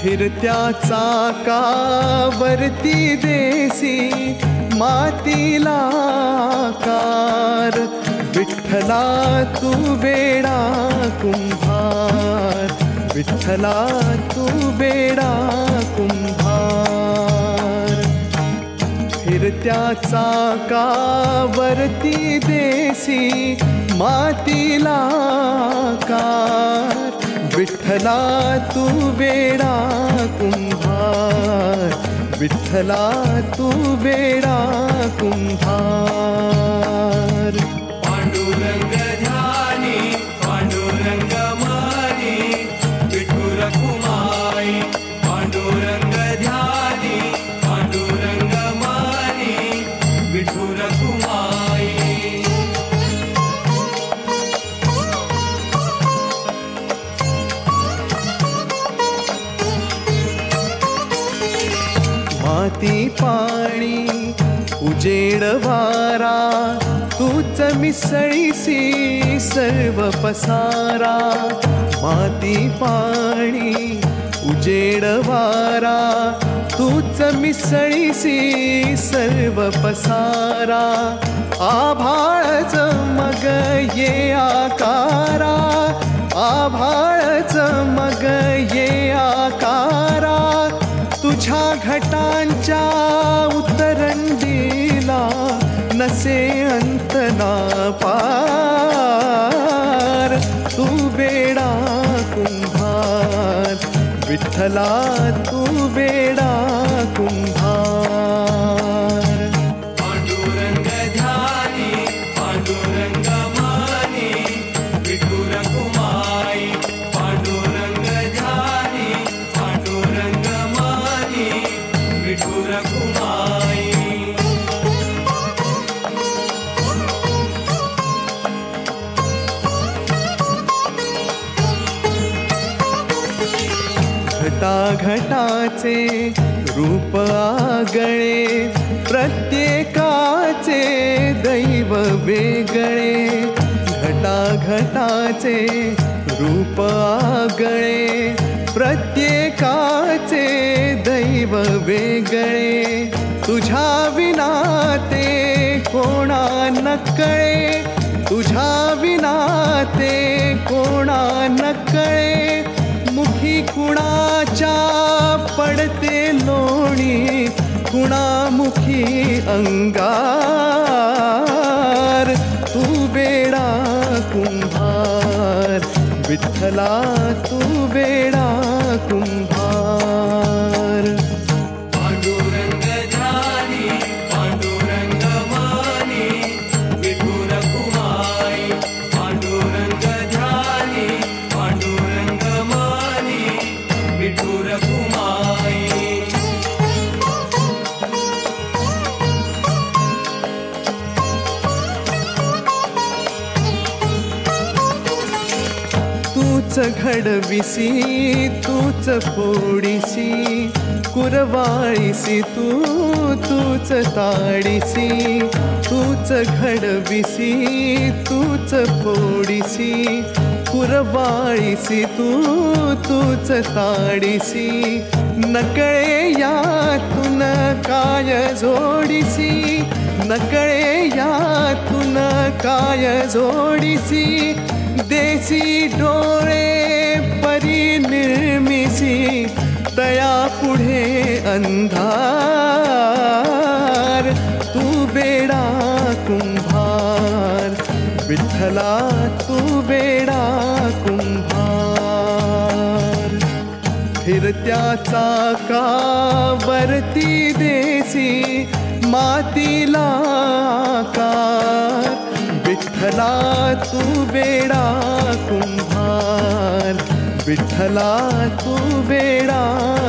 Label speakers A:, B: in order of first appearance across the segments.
A: फिरत्या चाकावरती देसी मातीला आकार. विठ्ठला तू वेडा कुंभार, विठ्ठला तू वेडा कुंभार. फिरत्या चाकावरती देसी मातीला आकार. विठ्ठला तू वेडा कुंभार, विठ्ठला तू वेडा कुंभार.
B: पांडुरंग ध्यानी पांडुरंग मानी विठुर कुमाई. पांडुरंग ध्यानी पांडुरंग मानी विठुर कुमाई.
A: माती पाणी उजेड वारा तूच मिसळीसी सर्व पसारा. माती पाणी उजेड वारा तूच मिसळीसी सर्व पसारा. आभाळच मग ये आकारा, आभाळच मग ये आकारा. तुझ्या घटांच्या उतरंडीला नसे अंत ना पार. तू वेडा कुंभार, विठ्ठला तू वेडा कुंभार.
B: पांडुरंग ध्यानी पांडुरंग मानी विठुर कुमाई. पांडुरंग ध्यानी पांडुरंग मानी विठुर कुमाई.
A: घटाघटाचे रूप आगळे प्रत्येकाचे दैव वेगळे. घटाघटाचे रूप आगळे प्रत्येकाचे दैव वेगळे. तुझ्या विना ते कोणा नकळे, तुझ्या विना ते कोणा नकळे. मुखी कुणाच्या पडते लोणी, कुणामुखी अंगार. तू वेडा कुंभार, विठ्ठला तू वेडा कुंभार.
B: पांडुरंग ध्यानी पांडुरंग मानी विठुर कुमाई. पांडुरंग ध्यानी पांडुरंग मानी विठुर कुमाई.
A: तूच घडविसी तूच फोडीसी, कुरवाळीसी तूच ताडीसी. तूच घडविसी तूच फोडीसी, कुरवाळीसी तूच ताडीसी. नकळे यातून काय जोडीसी, नकळे यातून काय जोडीसी. देसी डोळे परिनिर्मिसी, तया पुढे अंधार. तू वेडा कुंभार, विठ्ठला तू वेडा कुंभार. फिरत्या चाकावरती देसी मातीला आकार. विठ्ठला तू वेडा कुंभार, विठ्ठला तू वेडा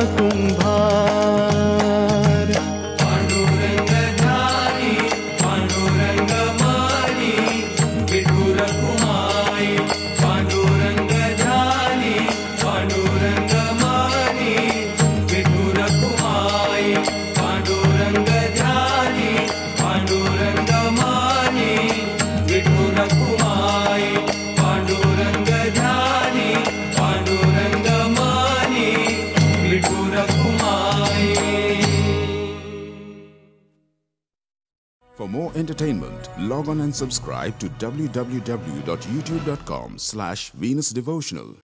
A: कुंभार.
B: पांडुरंग ध्यानी पांडुरंग मानी विठुर कुमाई. पांडुरंग ध्यानी पांडुरंग मानी विठुर कुमाई. पांडुरंग ध्यानी पांडुरंग मानी विठुर कुमाई. पांडुरंग ध्यानी पांडुरंग मानी विठुर
C: more entertainment, log on and subscribe to www.youtube.com/Venus Devotional.